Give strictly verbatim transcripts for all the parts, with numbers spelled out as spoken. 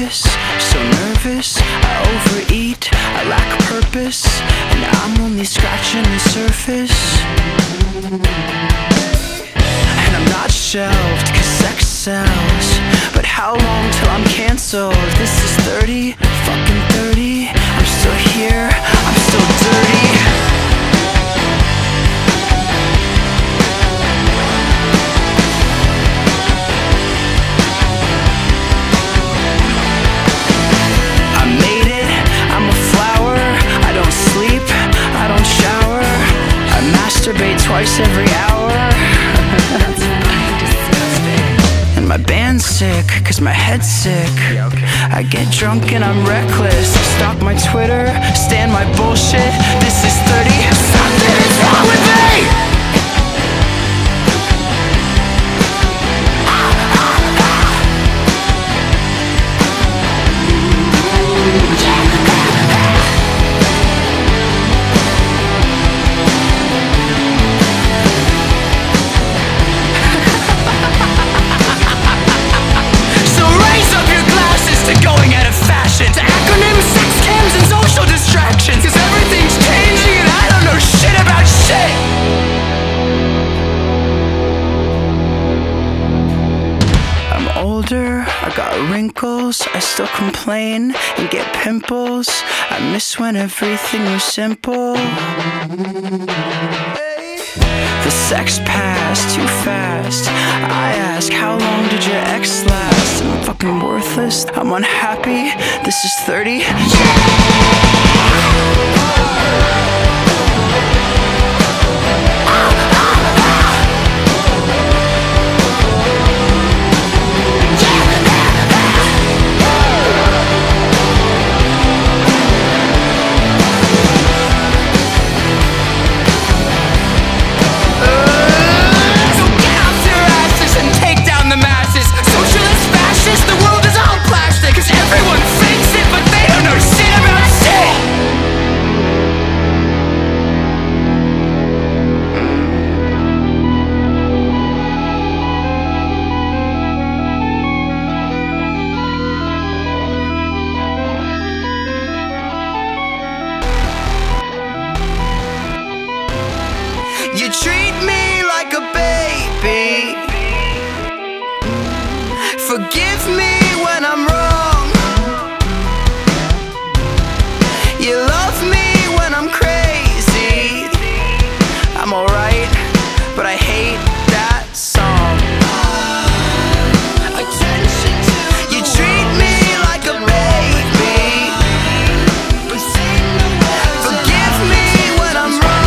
nervous, so nervous. I overeat, I lack purpose, and I'm only scratching the surface. And I'm not shelved, cause sex sells. But how long till I'm cancelled? This is thirty, fucking thirty. I'm still here, I'm still dirty. Masturbate twice every hour. That's fucking disgusting. And my band's sick, cause my head's sick. Yeah, okay. I get drunk and I'm reckless. Stalk my Twitter, stand my bullshit. This is thirty. Something is wrong with me! I got wrinkles, I still complain and get pimples. I miss when everything was simple. The sex passed too fast. I ask, how long did your ex last? I'm fucking worthless, I'm unhappy. This is thirty. You treat me like a baby. Forgive me when I'm wrong. You love me when I'm crazy. I'm alright, but I hate that song. Attention to you treat me like a baby. Forgive me when I'm wrong.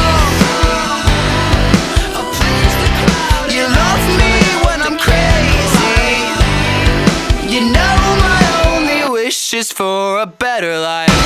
Is for a better life.